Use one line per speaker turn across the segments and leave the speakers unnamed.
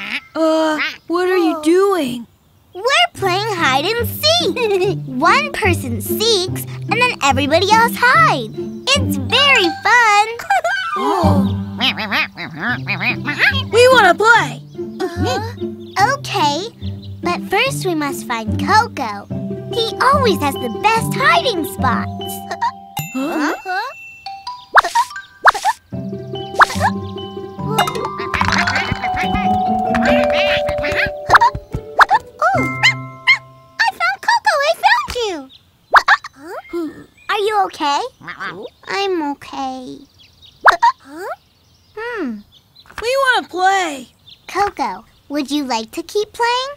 What are you doing?
We're playing hide and seek. One person seeks, and then everybody else hides. It's very fun.
We want to play.
Okay, but first we must find Coco. He always has the best hiding spots.
Huh?
Are you okay? I'm okay.
We want to play.
Coco, would you like to keep playing?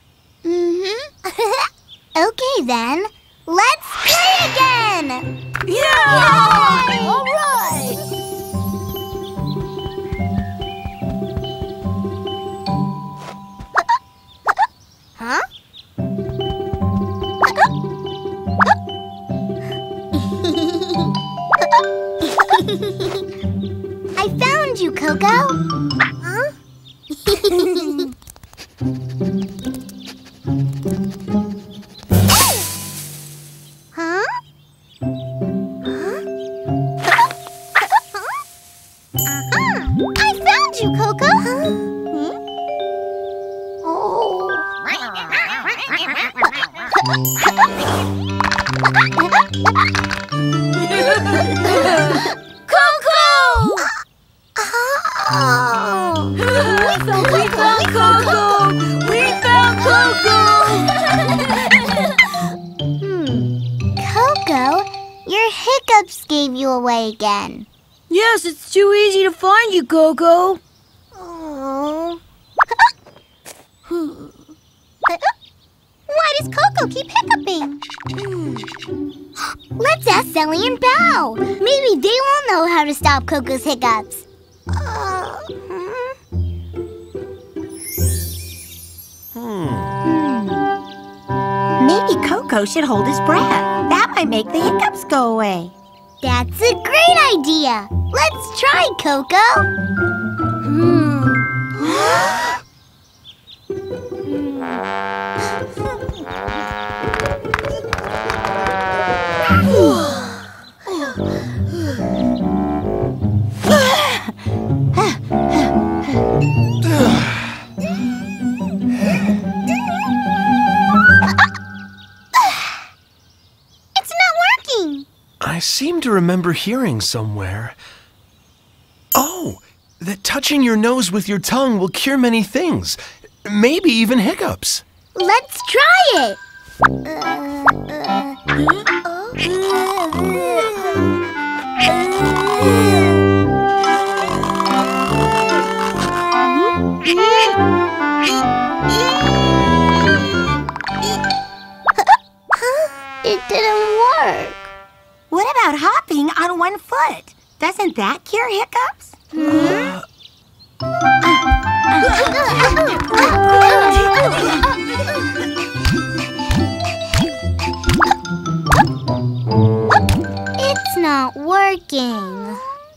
Okay then, let's play again!
Yeah!
All right! Huh? I found you, Coco. Huh? Huh? I found you, Coco. Oh. Coco!
We found Coco! We found Coco!
Coco, your hiccups gave you away again.
Yes, it's too easy to find you, Coco.
Oh. Why does Coco keep hiccuping? Let's ask Sally and Bao. Maybe they will know how to stop Coco's hiccups.
Maybe Coco should hold his breath. That might make the hiccups go away.
That's a great idea. Let's try, Coco. It's not working.
I seem to remember hearing somewhere. Oh, that touching your nose with your tongue will cure many things. Maybe even hiccups.
Let's try it. It didn't work.
What about hopping on one foot? Doesn't that cure hiccups?
It's not working.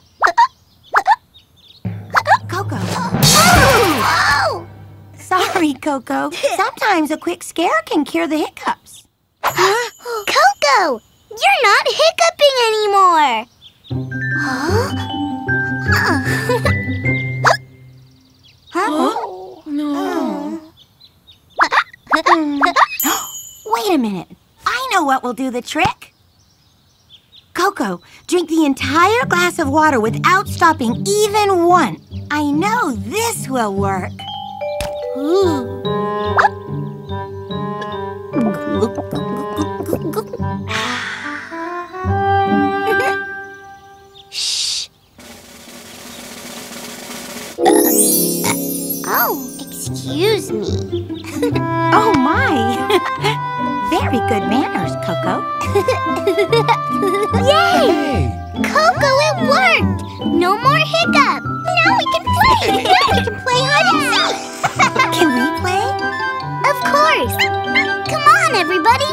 Coco.
Oh!
Sorry, Coco. Sometimes a quick scare can cure the hiccups.
Coco, you're not hiccuping anymore.
Huh?
No.
Wait a minute. I know what will do the trick. Coco, drink the entire glass of water without stopping even one. I know this will work.
Shh. Oh, excuse me.
Oh, my. Very good manners, Coco.
Yay!
Hey!
Coco, it worked! No more hiccup! Now we can play! Now we can play hide and seek!
Can we play?
Of course! Come on, everybody!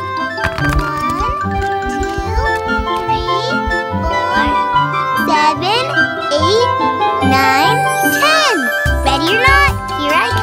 1, 2, 3, 4, 7, 8, 9, 10! Ready or not, here I come!